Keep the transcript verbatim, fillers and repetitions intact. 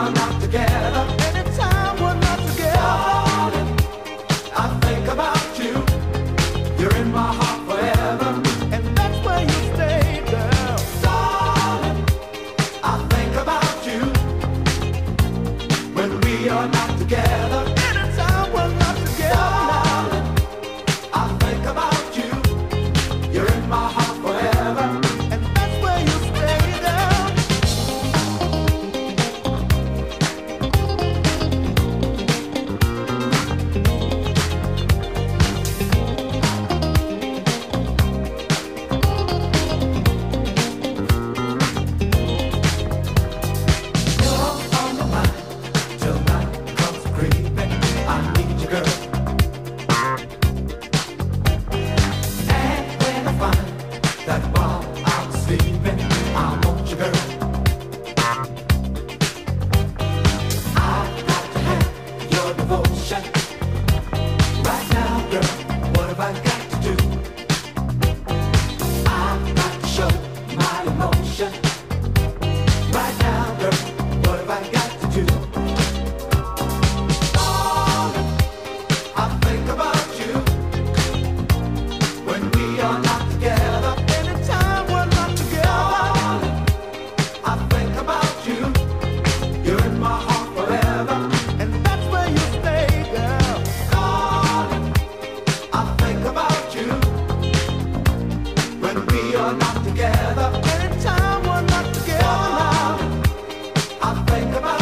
are not together, anytime we're not together, I think about you. You're in my heart forever, and that's where you stay, girl. Darling, I think about you when we are not together, anytime we're not together. Darling, I think about you. You're in my heart forever, and that's where you stay, girl. We are not together, anytime we're not together now, I think about